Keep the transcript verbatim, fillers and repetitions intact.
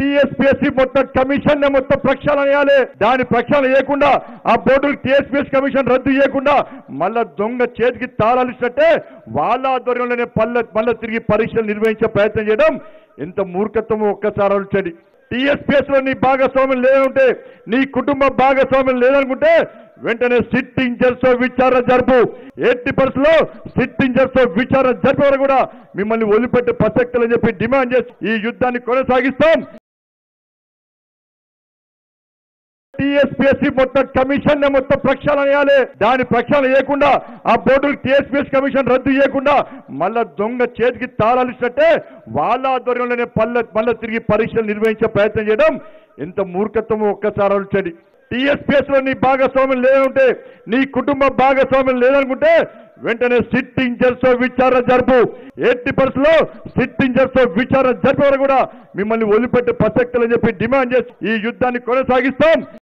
TSPSC మొత్తం commission మొత్తం ప్రక్షాళన చేయాలి. దాని ప్రక్షాళన చేయకుండా ఆ బోర్డులు టీఎస్పీఎస్సీ కమిషన్ రద్దు చేయకుండా మళ్ళా దొంగ చేతికి తాళాలు ఇచ్చినట్టే వాళ్ళ ఆధ్వర్యంలోనే పల్లె మళ్ళీ తిరిగి పరీక్షలు నిర్వహించే ప్రయత్నం చేయడం ఎంత మూర్ఖత్వం ఒక్కసారి ఆలోచించండి. టీఎస్పీఎస్ లో నీ భాగస్వామ్యం లేదంటే, నీ కుటుంబ భాగస్వామ్యం లేదనుకుంటే వెంటనే సిట్టింగ్ జడ్జితో విచారణ జరుపు. ఎట్టి పరిస్థితుల్లో సిట్టింగ్ జడ్జితో విచారణ జరిపే వరకు కూడా మిమ్మల్ని వదిలిపెట్టే ప్రసక్తులని చెప్పి డిమాండ్ చేసి ఈ యుద్ధాన్ని కొనసాగిస్తాం. టీఎస్పీఎస్సీ మొత్తం కమిషన్ మొత్తం ప్రక్షాళన చేయాలి. దాని ప్రక్షాళన చేయకుండా ఆ బోర్డులు టీఎస్పీఎస్సీ కమిషన్ రద్దు చేయకుండా మళ్ళా దొంగ చేతికి తాళాలు ఇచ్చినట్టే వాళ్ళ ఆధ్వర్యంలోనే పల్లె మళ్ళీ తిరిగి పరీక్షలు నిర్వహించే ప్రయత్నం చేయడం ఎంత మూర్ఖత్వం ఒక్కసారి ఆలోచించండి. టీఎస్పీఎస్ లో నీ భాగస్వామ్యం లేదంటే, నీ కుటుంబ భాగస్వామ్యం లేదనుకుంటే వెంటనే సిట్టింగ్ జడ్జితో విచారణ జరుపు. ఎట్టి పరిస్థితుల్లో సిట్టింగ్ జడ్జితో విచారణ జరిపే వరకు కూడా మిమ్మల్ని వదిలిపెట్టే ప్రసక్తులని చెప్పి డిమాండ్ చేసి ఈ యుద్ధాన్ని కొనసాగిస్తాం.